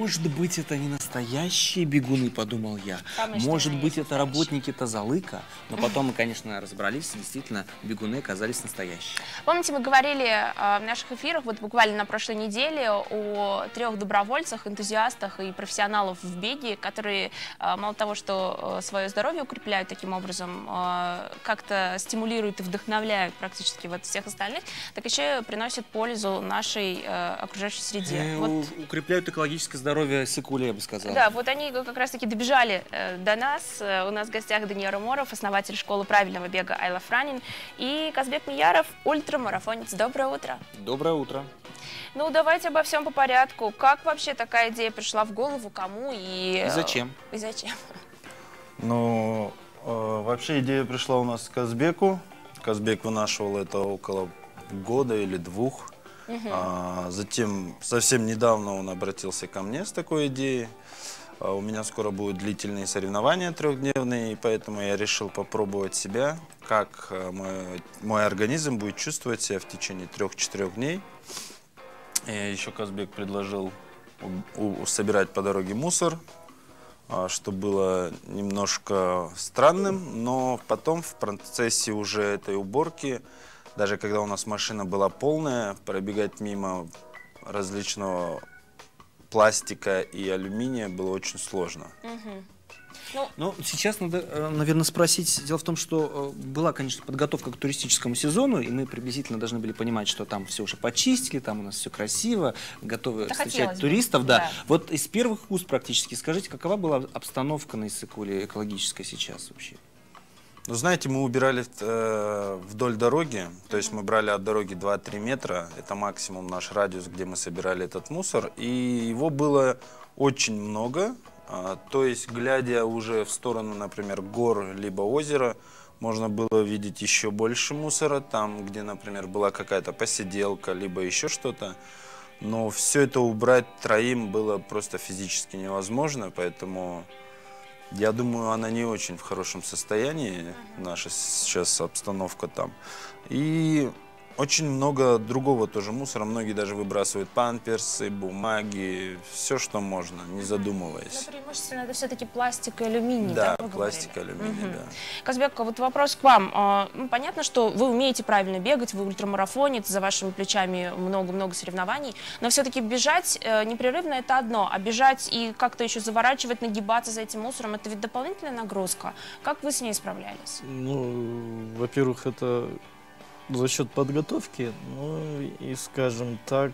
может быть, это не настоящие бегуны, подумал я. Может быть, это работники Тазалыка. Но потом мы, конечно, разобрались, действительно, бегуны оказались настоящие. Помните, мы говорили в наших эфирах, вот буквально на прошлой неделе, о 3 добровольцах, энтузиастах и профессионалов в беге, которые мало того, что свое здоровье укрепляют таким образом, как-то стимулируют и вдохновляют практически вот всех остальных, так еще и приносят пользу нашей окружающей среде. Вот. Укрепляют экологическое здоровье Сыкуля, я бы сказал. Да, вот они как раз-таки добежали до нас. У нас в гостях Даниил Роморов, основатель школы правильного бега I Love Running, и Казбек Мияров, ультрамарафонец. Доброе утро. Доброе утро. Ну, давайте обо всем по порядку. Как вообще такая идея пришла в голову, кому и зачем? И зачем? Ну, вообще идея пришла у нас к Казбеку. Казбек вынашивал это около года или 2. Затем, совсем недавно он обратился ко мне с такой идеей. У меня скоро будут длительные соревнования 3-дневные, и поэтому я решил попробовать себя, как мой организм будет чувствовать себя в течение 3-4 дней. И еще Казбек предложил собирать по дороге мусор, что было немножко странным, но потом в процессе уже этой уборки, даже когда у нас машина была полная, пробегать мимо различного пластика и алюминия было очень сложно. Ну, сейчас надо, наверное, спросить. Дело в том, что была, конечно, подготовка к туристическому сезону, и мы приблизительно должны были понимать, что там все уже почистили, там у нас все красиво, готовы встречать туристов. Да. Вот из первых уст практически скажите, какова была обстановка на Иссык-Куле экологическая сейчас вообще? Ну, знаете, мы убирали вдоль дороги, то есть мы брали от дороги 2-3 метра, это максимум наш радиус, где мы собирали этот мусор, и его было очень много. То есть, глядя уже в сторону, например, гор либо озера, можно было видеть еще больше мусора, там, где, например, была какая-то посиделка, либо еще что-то. Но все это убрать 3 было просто физически невозможно, поэтому я думаю, она не очень в хорошем состоянии, наша сейчас обстановка там. И очень много другого тоже мусора. Многие даже выбрасывают памперсы, бумаги, все, что можно, не задумываясь. Но преимущественно это все-таки пластик и алюминий, да? Да, пластик и алюминий, да. Казбек, вот вопрос к вам. Ну, понятно, что вы умеете правильно бегать, вы ультрамарафонец, за вашими плечами много-много соревнований, но все-таки бежать непрерывно это одно, а бежать и как-то еще заворачивать, нагибаться за этим мусором, это ведь дополнительная нагрузка. Как вы с ней справлялись? Ну, во-первых, это за счет подготовки, ну и, скажем так,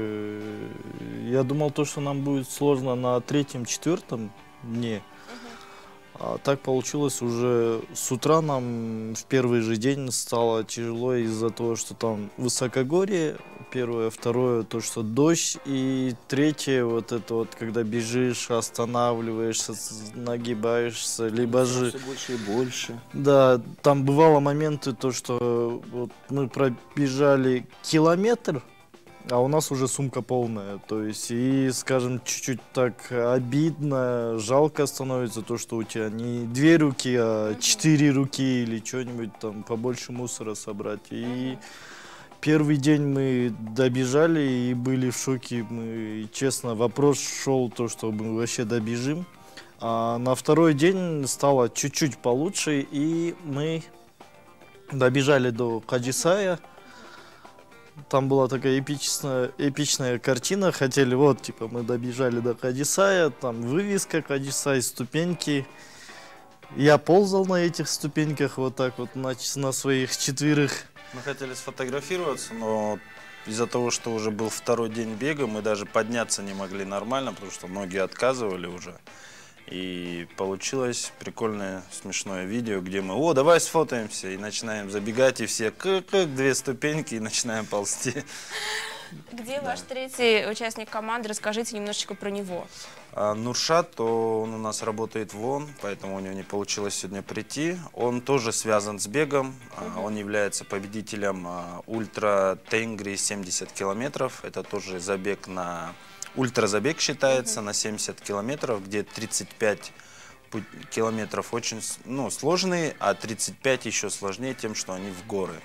я думал, что нам будет сложно на 3-4 дне, а так получилось уже с утра нам в первый же день стало тяжело из-за того, что там высокогорье, первое, второе, то, что дождь, и третье, вот это вот, когда бежишь, останавливаешься, нагибаешься, либо же... Все больше и больше. Да, там бывало моменты, то, что вот мы пробежали километр, а у нас уже сумка полная, то есть, и, скажем, чуть-чуть так обидно, жалко становится то, что у тебя не 2 руки, а 4 руки или что-нибудь там побольше мусора собрать, и... Первый день мы добежали и были в шоке. Мы, честно, вопрос шел, то, что мы вообще добежим. А на второй день стало чуть-чуть получше, и мы добежали до Каджисая. Там была такая эпичная картина. Хотели, вот, типа, мы добежали до Каджисая, там вывеска Каджисай, ступеньки. Я ползал на этих ступеньках вот так вот, на своих 4. Мы хотели сфотографироваться, но из-за того, что уже был 2-й день бега, мы даже подняться не могли нормально, потому что ноги отказывали уже. И получилось прикольное, смешное видео, где мы, о, давай сфотаемся, и начинаем забегать, и все как 2 ступеньки, и начинаем ползти. Где ваш 3-й участник команды? Расскажите немножечко про него. Нуршат, он у нас работает в ООН, поэтому у него не получилось сегодня прийти. Он тоже связан с бегом. Он является победителем ультра Тенгри 70 километров. Это тоже забег на... Ультразабег считается на 70 километров, где 35 километров очень сложные, а 35 еще сложнее тем, что они в горы.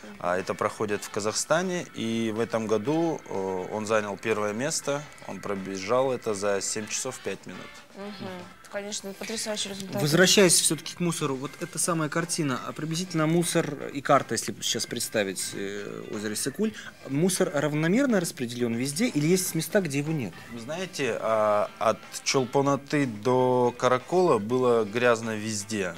Это проходит в Казахстане, и в этом году он занял первое место. Он пробежал это за 7 часов 5 минут. Конечно, потрясающий результат. Возвращаясь все-таки к мусору, вот эта самая картина, а приблизительно мусор и карта, если сейчас представить озеро Иссык-Куль, мусор равномерно распределен везде или есть места, где его нет? Вы знаете, от Чолпонаты до Каракола было грязно везде.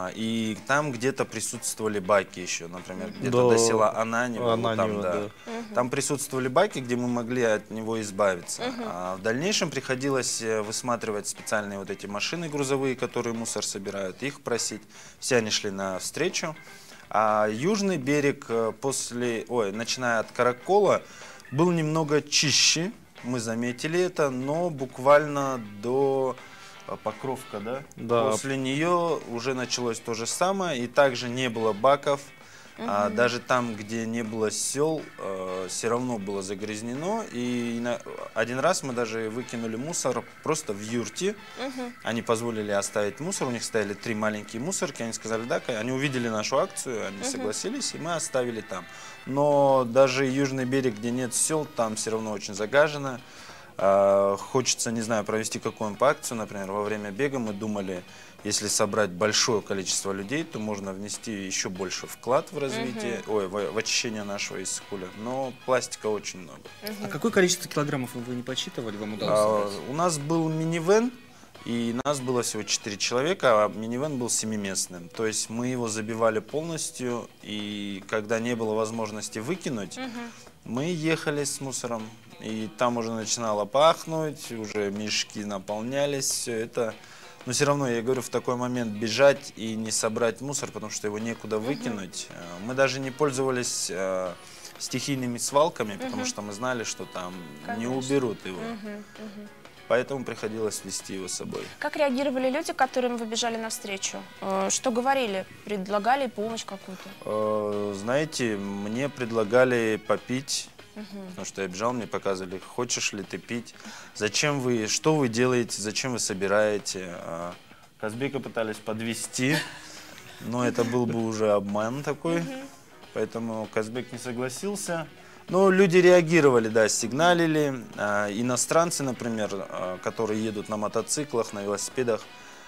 И там где-то присутствовали баки еще, например, где-то до села Ананево. Там, да. Там присутствовали баки, где мы могли от него избавиться. В дальнейшем приходилось высматривать специальные вот эти машины грузовые, которые мусор собирают, их просить. Все они шли навстречу. А южный берег, начиная от Каракола, был немного чище. Мы заметили это, но буквально до Покровка, да? Да. После нее уже началось то же самое, и также не было баков. Даже там, где не было сел, все равно было загрязнено. И один раз мы даже выкинули мусор просто в юрте. Они позволили оставить мусор. У них стояли 3 маленькие мусорки. Они сказали, да, они увидели нашу акцию, они согласились, и мы оставили там. Но даже южный берег, где нет сел, там все равно очень загажено. Хочется, не знаю, провести какую-нибудь акцию. Например, во время бега мы думали, если собрать большое количество людей, то можно внести еще больше вклад в развитие, в очищение нашего Иссык-Куля. Но пластика очень много. А какое количество килограммов вы не подсчитывали, вам удалось собрать? У нас был минивэн, и нас было всего 4 человека, а минивэн был 7-местным. То есть мы его забивали полностью, и когда не было возможности выкинуть, мы ехали с мусором, и там уже начинало пахнуть, уже мешки наполнялись, все это. Но все равно, я говорю, в такой момент бежать и не собрать мусор, потому что его некуда выкинуть. Мы даже не пользовались стихийными свалками, потому что мы знали, что там не уберут его. Поэтому приходилось везти его с собой. Как реагировали люди, которым вы бежали навстречу? Что говорили? Предлагали помощь какую-то? Знаете, мне предлагали попить. Потому что я бежал, мне показывали, хочешь ли ты пить, зачем вы, что вы делаете, зачем вы собираете. Казбека пытались подвести, но это был бы уже обман такой, поэтому Казбек не согласился. Но люди реагировали, да, сигналили. Иностранцы, например, которые едут на мотоциклах, на велосипедах,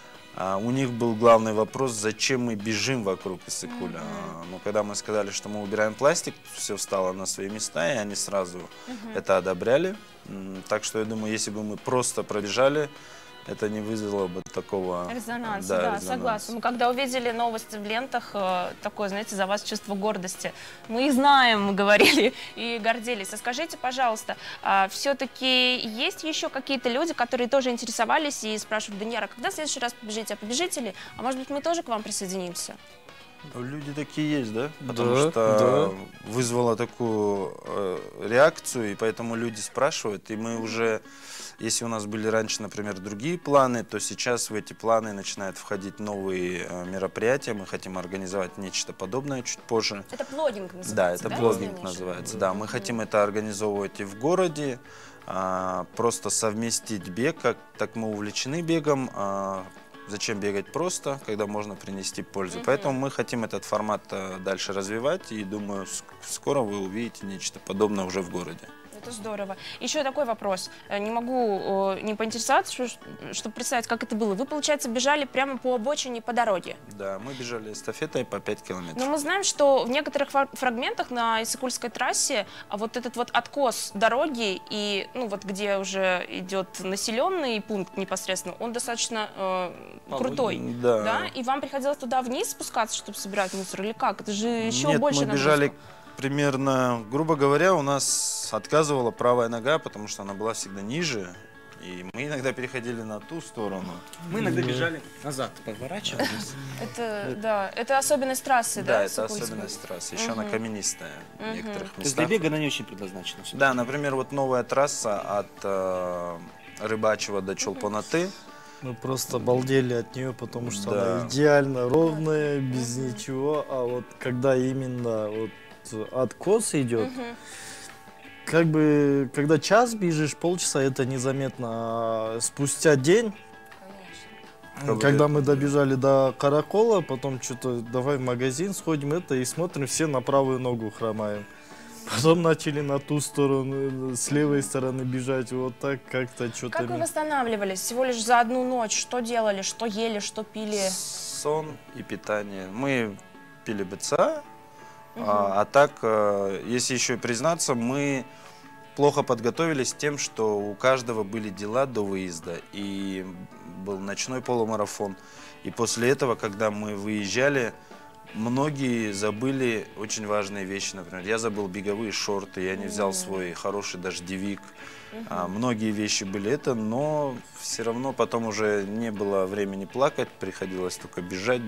у них был главный вопрос, зачем мы бежим вокруг Иссык-Куля. Но когда мы сказали, что мы убираем пластик, все встало на свои места, и они сразу это одобряли. Так что я думаю, если бы мы просто пробежали, это не вызвало бы такого резонанса. Да, резонанс. Согласна. Мы когда увидели новости в лентах, такое, знаете, за вас чувство гордости. Мы их знаем, мы говорили и гордились. А скажите, пожалуйста, все-таки есть еще какие-то люди, которые тоже интересовались и спрашивают, Данияр, а когда в следующий раз побежите? А побежите ли? А может быть, мы тоже к вам присоединимся? Люди такие есть, да? Потому что вызвало такую реакцию, и поэтому люди спрашивают, и мы уже... Если у нас были раньше, например, другие планы, то сейчас в эти планы начинают входить новые мероприятия. Мы хотим организовать нечто подобное чуть позже. Это плогинг называется, да? Это плогинг называется, да. Мы хотим это организовывать и в городе, просто совместить бег, так мы увлечены бегом. Зачем бегать просто, когда можно принести пользу. Поэтому мы хотим этот формат дальше развивать, и думаю, скоро вы увидите нечто подобное уже в городе. Это здорово. Еще такой вопрос. Не могу не поинтересоваться, чтобы представить, как это было. Вы, получается, бежали прямо по обочине, по дороге? Да, мы бежали эстафетой по 5 километров. Но мы знаем, что в некоторых фрагментах на Иссык-Кульской трассе вот этот вот откос дороги, и, ну, вот где уже идет населенный пункт непосредственно, он достаточно крутой. Да. И вам приходилось туда вниз спускаться, чтобы собирать мусор, или как? Это же еще больше нагрузка. Мы бежали примерно, грубо говоря, у нас отказывала правая нога, потому что она была всегда ниже, и мы иногда переходили на ту сторону. Мы иногда бежали назад, поворачивались. Это особенность трассы, да? Да, это особенность трассы. Еще она каменистая в некоторых местах. То есть для бега она не очень предназначена? Да, например, вот новая трасса от Рыбачьего до Чолпонаты. Мы просто обалдели от нее, потому что она идеально ровная, без ничего, а вот когда именно вот откос идет, как бы, когда час бежишь, полчаса, это незаметно, а спустя день Когда мы добежали до Каракола, потом что-то давай в магазин сходим, и смотрим, все на правую ногу хромаем. Потом начали на ту сторону, с левой стороны бежать, вот так как-то что-то. Как вы восстанавливались? Всего лишь за одну ночь? Что делали, что ели, что пили? Сон и питание. Мы пили БЦА, а так, если еще и признаться, мы плохо подготовились тем, что у каждого были дела до выезда, и был ночной полумарафон. И после этого, когда мы выезжали, многие забыли очень важные вещи. Например, я забыл беговые шорты, я не взял свой хороший дождевик. Многие вещи были но все равно потом уже не было времени плакать, приходилось только бежать.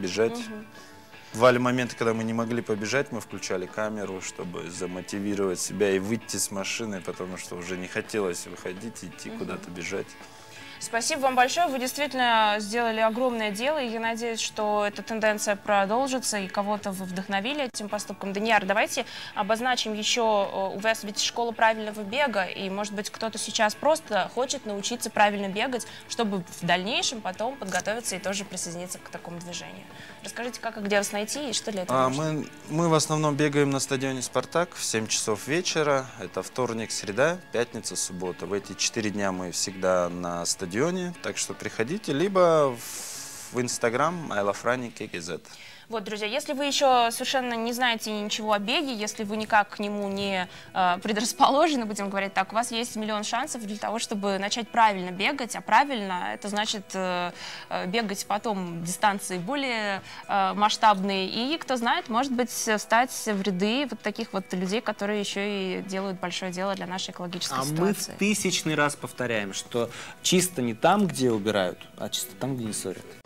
Бывали моменты, когда мы не могли побежать, мы включали камеру, чтобы замотивировать себя и выйти с машины, потому что уже не хотелось выходить, идти куда-то бежать. Спасибо вам большое. Вы действительно сделали огромное дело, и я надеюсь, что эта тенденция продолжится, и кого-то вы вдохновили этим поступком. Данияр, давайте обозначим еще, у вас ведь школа правильного бега, и, может быть, кто-то сейчас просто хочет научиться правильно бегать, чтобы в дальнейшем потом подготовиться и тоже присоединиться к такому движению. Расскажите, как и где вас найти, и что для этого нужно? Мы в основном бегаем на стадионе «Спартак» в 7 часов вечера. Это вторник, среда, пятница, суббота. В эти 4 дня мы всегда на стадионе. Так что приходите, либо в Инстаграм айлафрани.кз. Вот, друзья, если вы еще совершенно не знаете ничего о беге, если вы никак к нему не предрасположены, будем говорить так, у вас есть миллион шансов для того, чтобы начать правильно бегать, а правильно это значит бегать потом дистанции более масштабные, и, кто знает, может быть, встать в ряды вот таких вот людей, которые еще и делают большое дело для нашей экологической ситуации. Мы в 1000-й раз повторяем, что чисто не там, где убирают, а чисто там, где не ссорят.